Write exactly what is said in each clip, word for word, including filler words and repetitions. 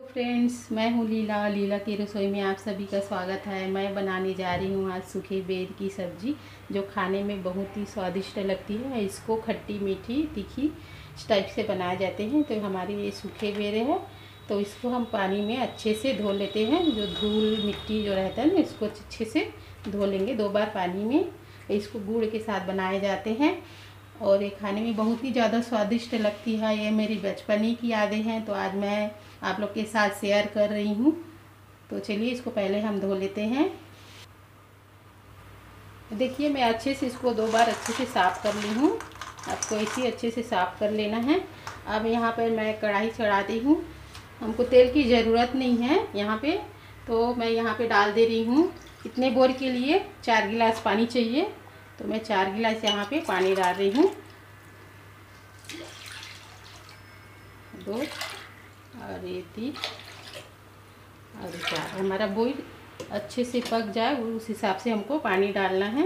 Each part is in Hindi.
फ्रेंड्स, मैं हूँ लीला। लीला की रसोई में आप सभी का स्वागत है। मैं बनाने जा रही हूँ आज सूखे बेर की सब्ज़ी, जो खाने में बहुत ही स्वादिष्ट लगती है। इसको खट्टी मीठी तीखी इस टाइप से बनाए जाते हैं। तो हमारे ये सूखे बेर है, तो इसको हम पानी में अच्छे से धो लेते हैं। जो धूल मिट्टी जो रहता है ना, इसको अच्छे से धो लेंगे दो बार पानी में। इसको गुड़ के साथ बनाए जाते हैं और ये खाने में बहुत ही ज़्यादा स्वादिष्ट लगती है। ये मेरी बचपन ही की यादें हैं, तो आज मैं आप लोग के साथ शेयर कर रही हूँ। तो चलिए इसको पहले हम धो लेते हैं। देखिए मैं अच्छे से इसको दो बार अच्छे से साफ़ कर ली हूँ। आपको ऐसे अच्छे से साफ़ कर लेना है। अब यहाँ पर मैं कढ़ाई चढ़ा दी हूँ। हमको तेल की ज़रूरत नहीं है यहाँ पे, तो मैं यहाँ पे डाल दे रही हूँ। इतने बोर के लिए चार गिलास पानी चाहिए, तो मैं चार गिलास यहाँ पे पानी डाल रही हूँ। दो और ये तीन और चार। हमारा बॉईल अच्छे से पक जाए उस हिसाब से हमको पानी डालना है।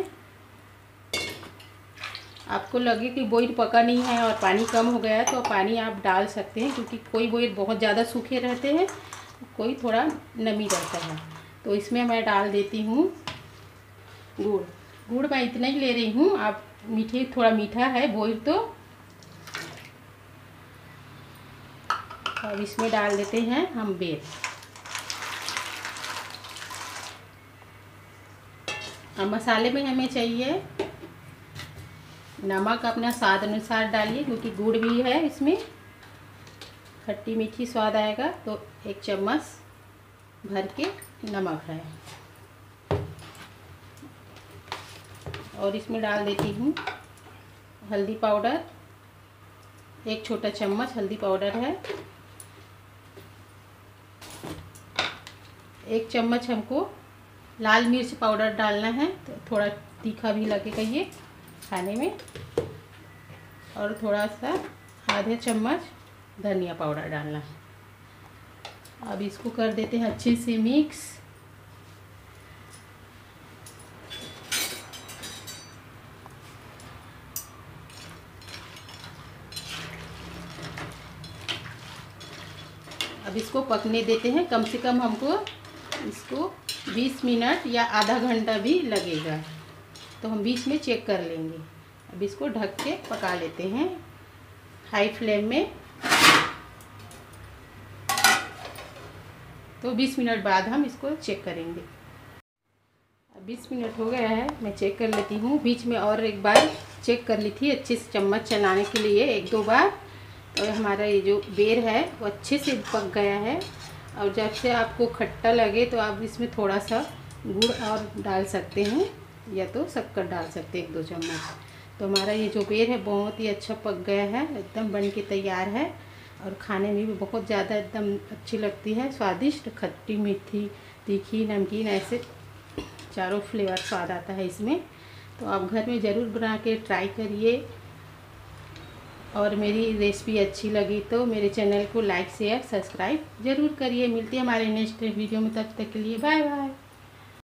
आपको लगे कि बॉईल पका नहीं है और पानी कम हो गया है, तो पानी आप डाल सकते हैं, क्योंकि कोई बॉईल बहुत ज़्यादा सूखे रहते हैं, कोई थोड़ा नमी रहता है। तो इसमें मैं डाल देती हूँ गुड़। गुड़ मैं इतना ही ले रही हूँ। आप मीठे थोड़ा मीठा है बॉईल, तो अब इसमें डाल देते हैं हम बेर। अब मसाले में हमें चाहिए नमक, अपना स्वाद अनुसार डालिए, क्योंकि गुड़ भी है इसमें, खट्टी मीठी स्वाद आएगा। तो एक चम्मच भर के नमक है और इसमें डाल देती हूँ हल्दी पाउडर। एक छोटा चम्मच हल्दी पाउडर है। एक चम्मच हमको लाल मिर्च पाउडर डालना है, तो थोड़ा तीखा भी लगेगा ये खाने में। और थोड़ा सा आधे चम्मच धनिया पाउडर डालना है। अब इसको कर देते हैं अच्छे से मिक्स। अब इसको पकने देते हैं। कम से कम हमको इसको बीस मिनट या आधा घंटा भी लगेगा, तो हम बीच में चेक कर लेंगे। अब इसको ढक के पका लेते हैं हाई फ्लेम में। तो बीस मिनट बाद हम इसको चेक करेंगे। अब बीस मिनट हो गया है, मैं चेक कर लेती हूँ। बीच में और एक बार चेक कर ली थी अच्छे से चम्मच चलाने के लिए एक दो बार। तो हमारा ये जो बेर है वो अच्छे से पक गया है। और जब से आपको खट्टा लगे तो आप इसमें थोड़ा सा गुड़ और डाल सकते हैं, या तो शक्कर डाल सकते हैं एक दो चम्मच। तो हमारा ये जो बेर है बहुत ही अच्छा पक गया है, एकदम बन के तैयार है। और खाने में भी बहुत ज़्यादा एकदम अच्छी लगती है, स्वादिष्ट, खट्टी मीठी तीखी नमकीन, ऐसे चारों फ्लेवर स्वाद आता है इसमें। तो आप घर में ज़रूर बना के ट्राई करिए। और मेरी रेसिपी अच्छी लगी तो मेरे चैनल को लाइक शेयर सब्सक्राइब ज़रूर करिए। मिलती है हमारे नेक्स्ट वीडियो में, तब तक के लिए बाय बाय।